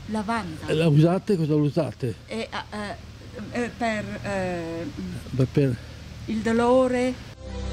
lavanda. La usate? Cosa la usate? Per il dolore.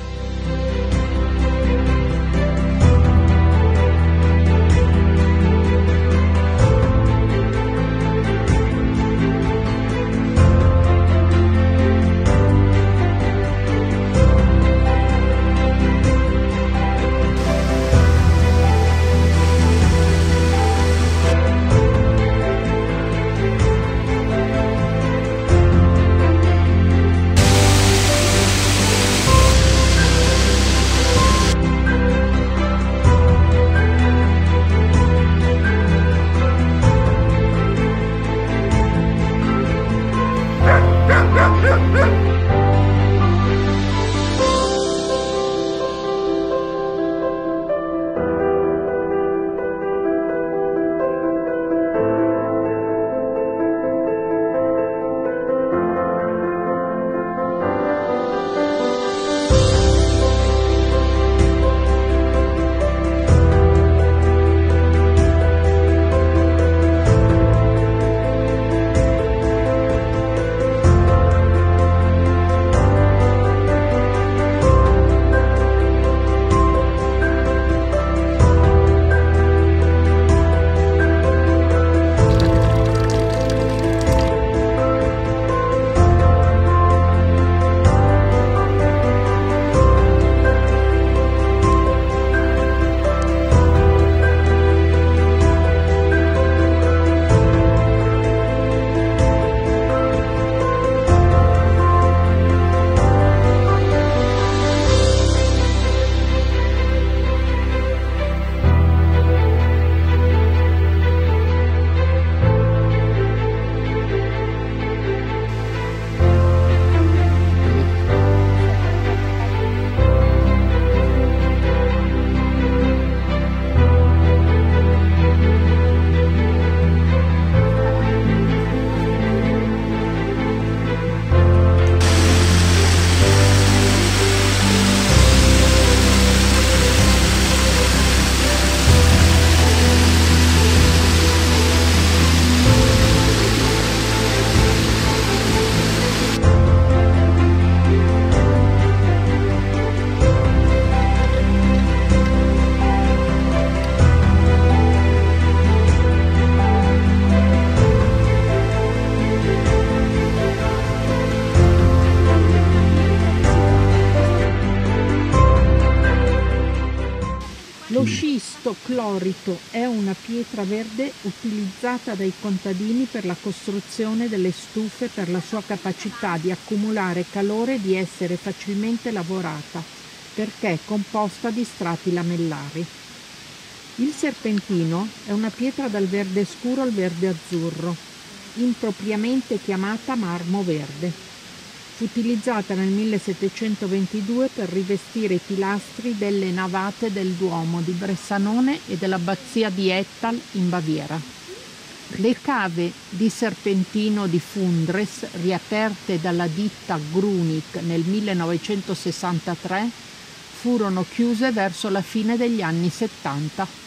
Lo scisto clorito è una pietra verde utilizzata dai contadini per la costruzione delle stufe per la sua capacità di accumulare calore e di essere facilmente lavorata, perché è composta di strati lamellari. Il serpentino è una pietra dal verde scuro al verde azzurro, impropriamente chiamata marmo verde. Fu utilizzata nel 1722 per rivestire i pilastri delle navate del Duomo di Bressanone e dell'abbazia di Ettal in Baviera. Le cave di serpentino di Fundres, riaperte dalla ditta Grunig nel 1963, furono chiuse verso la fine degli anni 70.